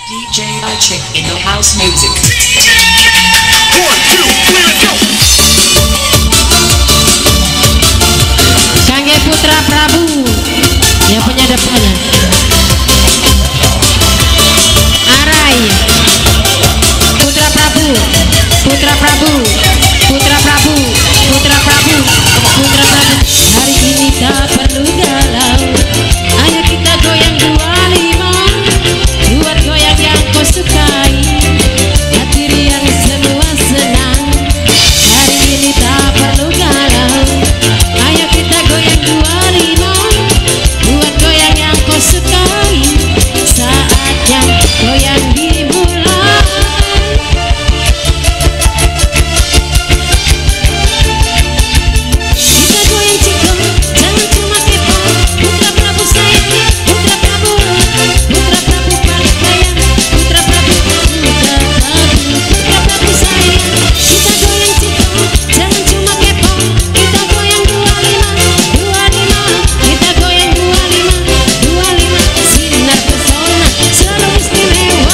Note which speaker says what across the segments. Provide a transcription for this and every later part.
Speaker 1: DJ Chick in the house music.
Speaker 2: 1, 2, 3, let's go.
Speaker 3: Kangge Putra Prabu yang punya depannya. Arai Putra Prabu, Putra Prabu, Putra Prabu, Putra Prabu, Putra Prabu. Hari ini tak perlu galau, ayo kita goyang 25, buat goyang yang kau sukai, hati riang semua senang. Hari ini tak perlu galau, ayo kita goyang 25, buat goyang yang kau sukai, saatnya goyang dimulai. Kita goyang ciko, jangan cuma kepo. Putra Prabu sayang, Putra Prabu, Putra Prabu paling kaya, Putra Prabu, Putra Prabu, Putra Prabu sayang. Kita goyang ciko, jangan cuma kepo. Kita goyang 25, 25. Kita goyang 25, 25. Sinar pesona selalu istimewa.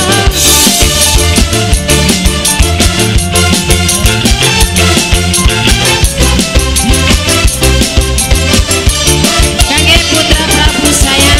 Speaker 3: Kangge Putra Prabu sayang,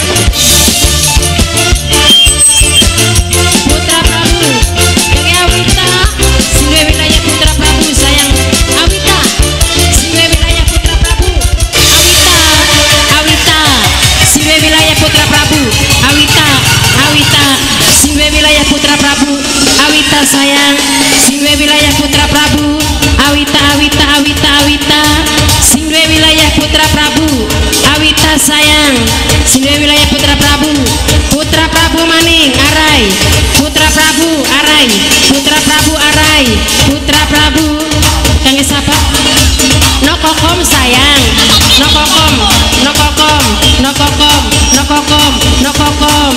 Speaker 3: Putra Prabu, kangge Awita, singwe wilayah Putra Prabu sayang. Awita, singwe wilayah Putra Prabu. Awita, Awita, singwe wilayah Putra Prabu. Awita, Awita, singwe wilayah Putra Prabu. Awita sayang, singwe wilayah Putra Prabu. Awita, Awita, Awita, Awita, singwe wilayah Putra Prabu. Awita sayang, singwe wilayah Putra Prabu. Putra Prabu maning arai, Putra Prabu arai, Putra Prabu arai, Putra Prabu. Kangge sapa? Nokokom sayang, nokokom, nokokom, nokokom, nokokom, nokokom.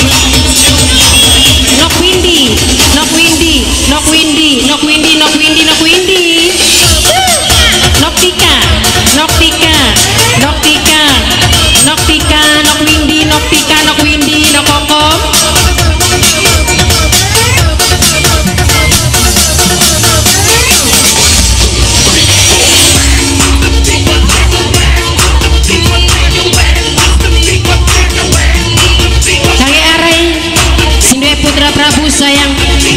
Speaker 3: Nokwindi, Nokwindi, Nokwindi, Nokwindi, Nokwindi, Nokwindi. Noktika, Noktika, Noktika, Noktika, Nokwindi, Noktika, Nokwindi, Nokokom. Kangge arai, sindwe Putra Prabu sayang.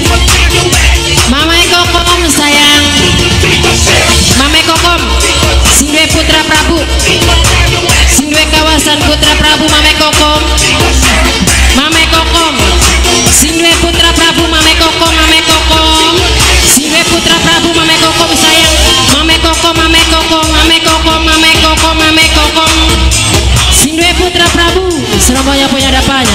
Speaker 3: Mamae Kokom sayang. Mame Kokom, sindwe Putra Prabu. Sindwe kawasan Putra Prabu Mame Kokom. Mame Kokom, sindwe Putra Prabu Mame Kokom, Mame Kokom. Sindwe Putra Prabu Mame Kokom sayang. Mame Kokom, Mame Kokom, Mame Kokom, Mame Kokom, Mame Kokom. Sindwe Putra Prabu, semuanya punya dapanya.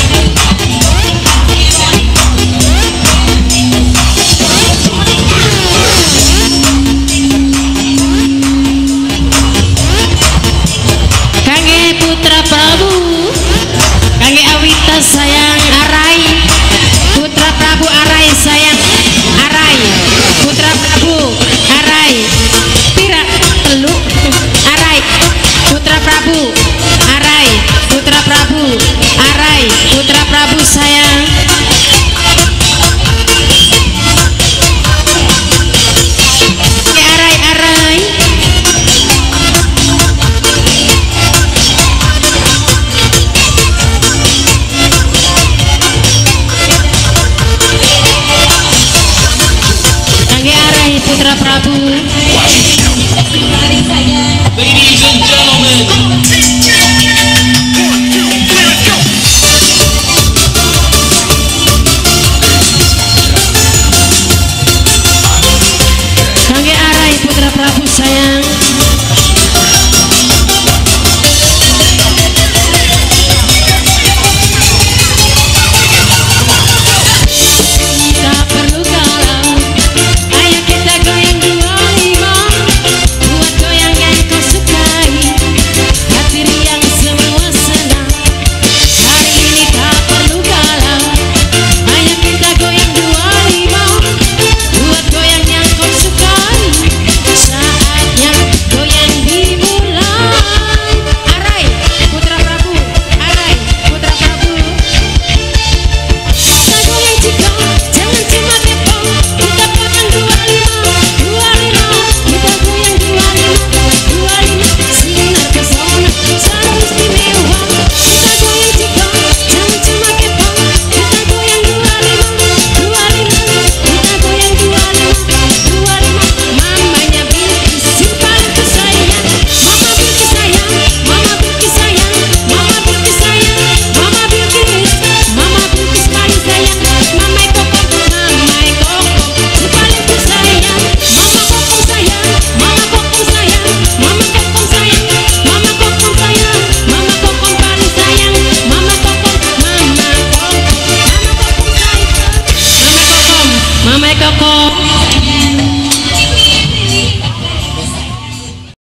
Speaker 3: Kangge Putra Prabu, kangge Awita sayang arai, Putra Prabu arai sayang, arai, Putra Prabu arai, pira telu, arai, Putra Prabu arai, Putra Prabu arai, Putra Prabu sayang. Arai arai. Kangge arai Putra Prabu.